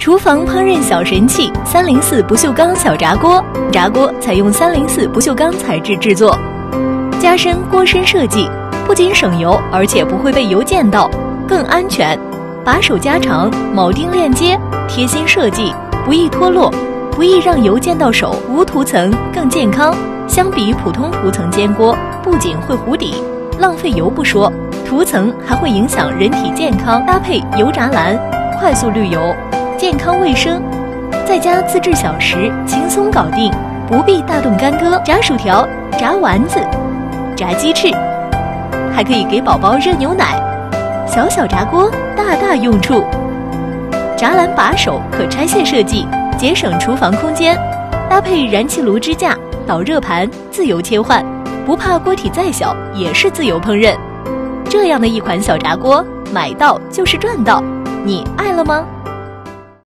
厨房烹饪小神器304不锈钢小炸锅，炸锅采用304不锈钢材质制作，加深锅身设计，不仅省油，而且不会被油溅到，更安全。把手加长，铆钉链接，贴心设计，不易脱落，不易让油溅到手，无涂层更健康。相比普通涂层煎锅，不仅会糊底，浪费油不说，涂层还会影响人体健康。搭配油炸篮，快速滤油，健康卫生，在家自制小食轻松搞定，不必大动干戈。炸薯条、炸丸子、炸鸡翅，还可以给宝宝热牛奶。小小炸锅，大大用处。炸篮把手可拆卸设计，节省厨房空间。搭配燃气炉支架、导热盘，自由切换，不怕锅体再小也是自由烹饪。这样的一款小炸锅，买到就是赚到，你爱了吗？